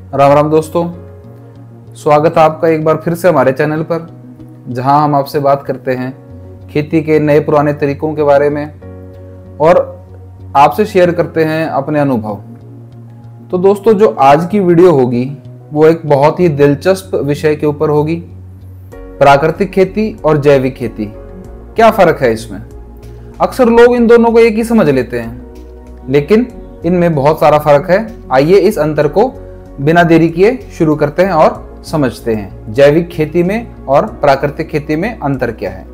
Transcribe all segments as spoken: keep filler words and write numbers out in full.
राम राम दोस्तों, स्वागत है आपका एक बार फिर से हमारे चैनल पर, जहां हम आपसे बात करते हैं खेती के नए पुराने तरीकों के बारे में और आपसे शेयर करते हैं अपने अनुभव। तो दोस्तों, जो आज की वीडियो होगी वो एक बहुत ही दिलचस्प विषय के ऊपर होगी। प्राकृतिक खेती और जैविक खेती, क्या फर्क है इसमें? अक्सर लोग इन दोनों को एक ही समझ लेते हैं, लेकिन इनमें बहुत सारा फर्क है। आइए इस अंतर को बिना देरी किए शुरू करते हैं और समझते हैं जैविक खेती में और प्राकृतिक खेती में अंतर क्या है।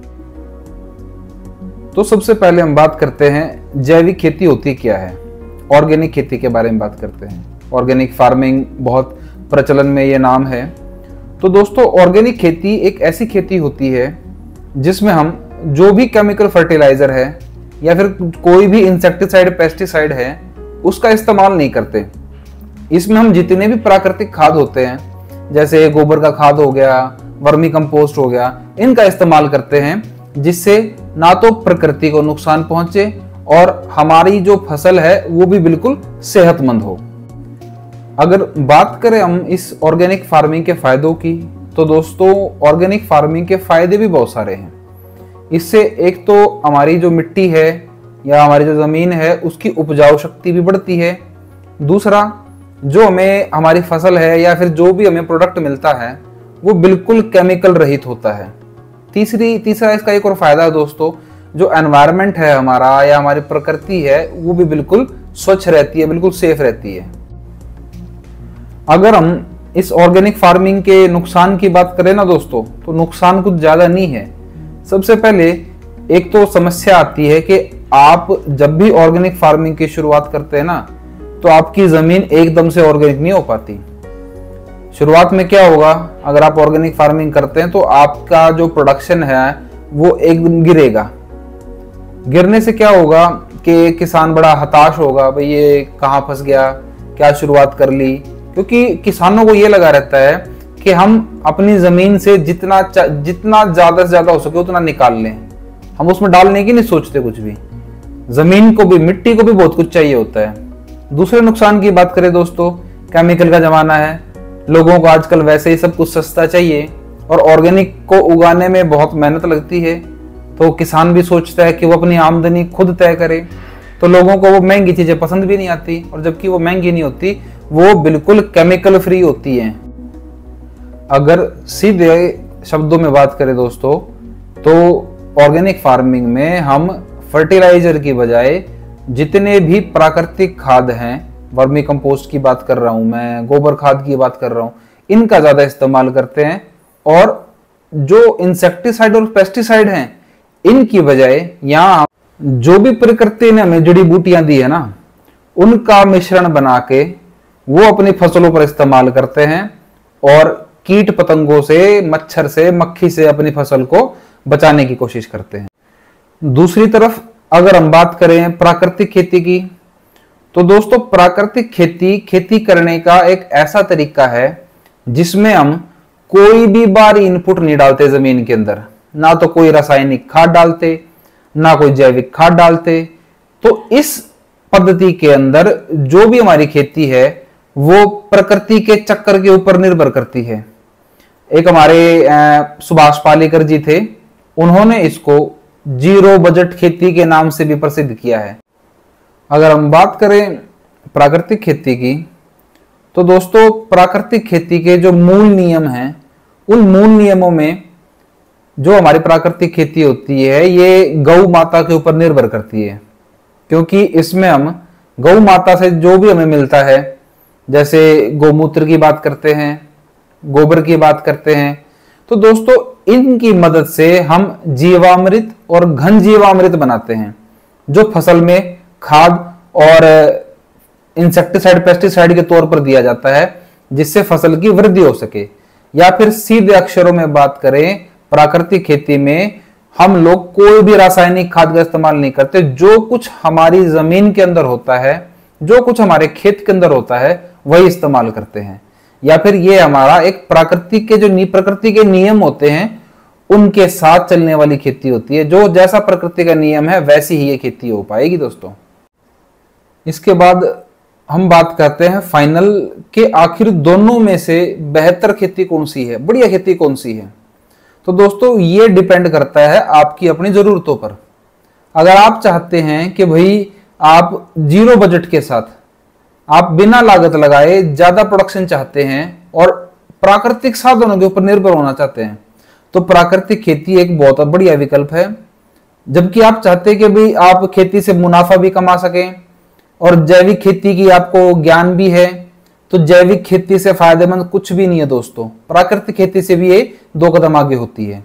तो सबसे पहले हम बात करते हैं जैविक खेती होती क्या है। ऑर्गेनिक खेती के बारे में बात करते हैं। ऑर्गेनिक फार्मिंग बहुत प्रचलन में ये नाम है। तो दोस्तों, ऑर्गेनिक खेती एक ऐसी खेती होती है जिसमें हम जो भी केमिकल फर्टिलाइजर है या फिर कोई भी इंसेक्टिसाइड पेस्टिसाइड है उसका इस्तेमाल नहीं करते। इसमें हम जितने भी प्राकृतिक खाद होते हैं, जैसे गोबर का खाद हो गया, वर्मी कंपोस्ट हो गया, इनका इस्तेमाल करते हैं, जिससे ना तो प्रकृति को नुकसान पहुंचे और हमारी जो फसल है वो भी बिल्कुल सेहतमंद हो। अगर बात करें हम इस ऑर्गेनिक फार्मिंग के फायदों की, तो दोस्तों ऑर्गेनिक फार्मिंग के फायदे भी बहुत सारे हैं। इससे एक तो हमारी जो मिट्टी है या हमारी जो जमीन है उसकी उपजाऊ शक्ति भी बढ़ती है। दूसरा, जो हमें हमारी फसल है या फिर जो भी हमें प्रोडक्ट मिलता है वो बिल्कुल केमिकल रहित होता है। तीसरी तीसरा इसका एक और फायदा है दोस्तों, जो एनवायरनमेंट है हमारा या हमारी प्रकृति है वो भी बिल्कुल स्वच्छ रहती है, बिल्कुल सेफ रहती है। अगर हम इस ऑर्गेनिक फार्मिंग के नुकसान की बात करें ना दोस्तों, तो नुकसान कुछ ज्यादा नहीं है। सबसे पहले एक तो समस्या आती है कि आप जब भी ऑर्गेनिक फार्मिंग की शुरुआत करते हैं ना, तो आपकी जमीन एकदम से ऑर्गेनिक नहीं हो पाती। शुरुआत में क्या होगा, अगर आप ऑर्गेनिक फार्मिंग करते हैं तो आपका जो प्रोडक्शन है वो एकदम गिरेगा। गिरने से क्या होगा कि किसान बड़ा हताश होगा, भाई ये कहाँ फंस गया, क्या शुरुआत कर ली। क्योंकि किसानों को ये लगा रहता है कि हम अपनी जमीन से जितना जितना ज्यादा से ज्यादा हो सके उतना निकाल लें, हम उसमें डालने की नहीं सोचते कुछ भी। जमीन को भी, मिट्टी को भी बहुत कुछ चाहिए होता है। दूसरे नुकसान की बात करें दोस्तों, केमिकल का जमाना है, लोगों को आजकल वैसे ही सब कुछ सस्ता चाहिए और ऑर्गेनिक को उगाने में बहुत मेहनत लगती है। तो किसान भी सोचता है कि वो अपनी आमदनी खुद तय करे, तो लोगों को वो महंगी चीजें पसंद भी नहीं आती, और जबकि वो महंगी नहीं होती, वो बिल्कुल केमिकल फ्री होती हैं। अगर सीधे शब्दों में बात करें दोस्तों, तो ऑर्गेनिक फार्मिंग में हम फर्टिलाइजर की बजाय जितने भी प्राकृतिक खाद हैं, वर्मी कंपोस्ट की बात कर रहा हूं मैं, गोबर खाद की बात कर रहा हूं, इनका ज्यादा इस्तेमाल करते हैं। और जो इंसेक्टिसाइड और पेस्टिसाइड हैं, इनकी बजाय यहाँ जो भी प्रकृति ने हमें जड़ी बूटियां दी है ना, उनका मिश्रण बना के वो अपनी फसलों पर इस्तेमाल करते हैं और कीट पतंगों से, मच्छर से, मक्खी से अपनी फसल को बचाने की कोशिश करते हैं। दूसरी तरफ अगर हम बात करें प्राकृतिक खेती की, तो दोस्तों प्राकृतिक खेती खेती करने का एक ऐसा तरीका है जिसमें हम कोई भी बाहरी इनपुट नहीं डालते जमीन के अंदर, ना तो कोई रासायनिक खाद डालते, ना कोई जैविक खाद डालते। तो इस पद्धति के अंदर जो भी हमारी खेती है वो प्रकृति के चक्कर के ऊपर निर्भर करती है। एक हमारे सुभाष पालेकर जी थे, उन्होंने इसको जीरो बजट खेती के नाम से भी प्रसिद्ध किया है। अगर हम बात करें प्राकृतिक खेती की, तो दोस्तों प्राकृतिक खेती के जो मूल नियम हैं, उन मूल नियमों में जो हमारी प्राकृतिक खेती होती है ये गौ माता के ऊपर निर्भर करती है। क्योंकि इसमें हम गौ माता से जो भी हमें मिलता है, जैसे गौमूत्र की बात करते हैं, गोबर की बात करते हैं, तो दोस्तों इनकी मदद से हम जीवामृत और घन जीवामृत बनाते हैं, जो फसल में खाद और इंसेक्टिसाइड पेस्टिसाइड के तौर पर दिया जाता है, जिससे फसल की वृद्धि हो सके। या फिर सीधे अक्षरों में बात करें, प्राकृतिक खेती में हम लोग कोई भी रासायनिक खाद का इस्तेमाल नहीं करते। जो कुछ हमारी जमीन के अंदर होता है, जो कुछ हमारे खेत के अंदर होता है, वही इस्तेमाल करते हैं। या फिर ये हमारा एक प्रकृति के जो प्रकृति के नियम होते हैं उनके साथ चलने वाली खेती होती है। जो जैसा प्रकृति का नियम है वैसी ही ये खेती हो पाएगी दोस्तों। इसके बाद हम बात करते हैं फाइनल के आखिर दोनों में से बेहतर खेती कौन सी है, बढ़िया खेती कौन सी है। तो दोस्तों ये डिपेंड करता है आपकी अपनी जरूरतों पर। अगर आप चाहते हैं कि भाई आप जीरो बजट के साथ, आप बिना लागत लगाए ज्यादा प्रोडक्शन चाहते हैं और प्राकृतिक साधनों के ऊपर निर्भर होना चाहते हैं, तो प्राकृतिक खेती एक बहुत बढ़िया विकल्प है। जबकि आप चाहते हैं कि भाई आप खेती से मुनाफा भी कमा सकें और जैविक खेती की आपको ज्ञान भी है, तो जैविक खेती से फायदेमंद कुछ भी नहीं है दोस्तों। प्राकृतिक खेती से भी ये दो कदम आगे होती है।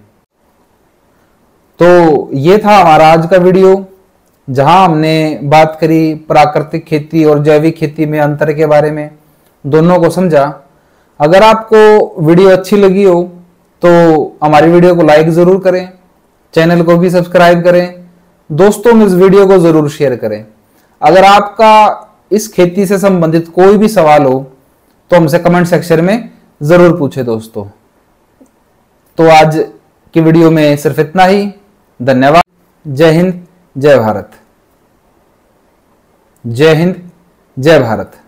तो ये था हमारा आज का वीडियो, जहां हमने बात करी प्राकृतिक खेती और जैविक खेती में अंतर के बारे में, दोनों को समझा। अगर आपको वीडियो अच्छी लगी हो तो हमारी वीडियो को लाइक जरूर करें, चैनल को भी सब्सक्राइब करें, दोस्तों में इस वीडियो को जरूर शेयर करें। अगर आपका इस खेती से संबंधित कोई भी सवाल हो तो हमसे कमेंट सेक्शन में जरूर पूछें दोस्तों। तो आज की वीडियो में सिर्फ इतना ही। धन्यवाद। जय हिंद, जय भारत। जय हिंद, जय भारत।